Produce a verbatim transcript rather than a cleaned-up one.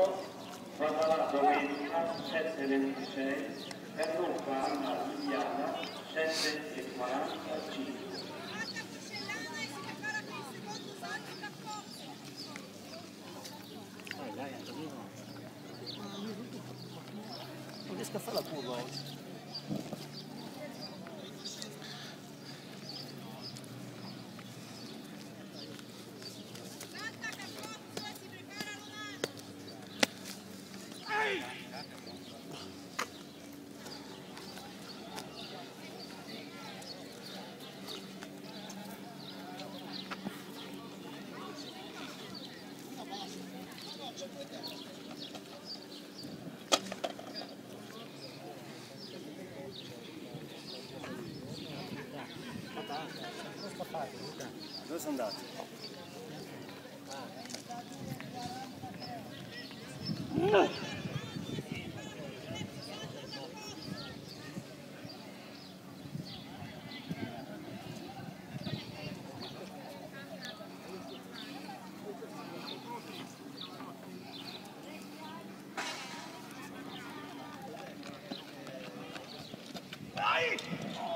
sabato, fatta la domenica sette e ventisei per Volcana Liliana sette e quarantacinque. Non riesco a fare la curva oggi. Dove sono andati? No. Dai!